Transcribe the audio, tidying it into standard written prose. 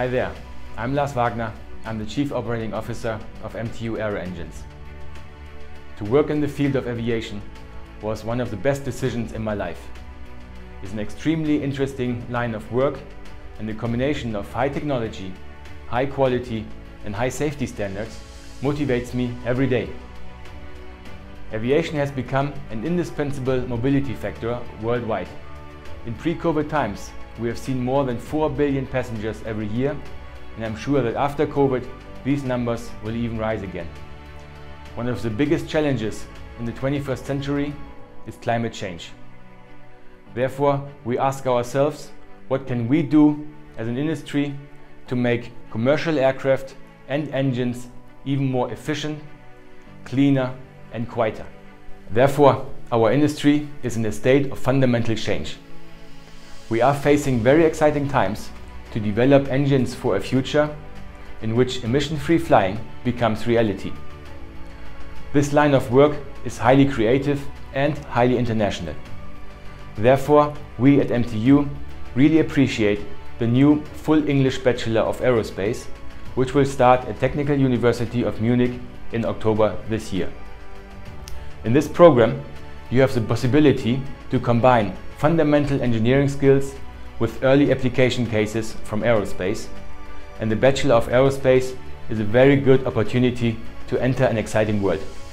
Hi there, I'm Lars Wagner. I'm the Chief Operating Officer of MTU Aero Engines. To work in the field of aviation was one of the best decisions in my life. It's an extremely interesting line of work, and the combination of high technology, high quality and high safety standards motivates me every day. Aviation has become an indispensable mobility factor worldwide. In pre-COVID times, we have seen more than 4 billion passengers every year, and I'm sure that after COVID, these numbers will even rise again. One of the biggest challenges in the 21st century is climate change. Therefore, we ask ourselves, what can we do as an industry to make commercial aircraft and engines even more efficient, cleaner and quieter? Therefore, our industry is in a state of fundamental change. We are facing very exciting times to develop engines for a future in which emission-free flying becomes reality. This line of work is highly creative and highly international. Therefore, we at MTU really appreciate the new full English Bachelor of Aerospace, which will start at Technical University of Munich in October this year. In this program, you have the possibility to combine fundamental engineering skills with early application cases from aerospace, and the Bachelor of Aerospace is a very good opportunity to enter an exciting world.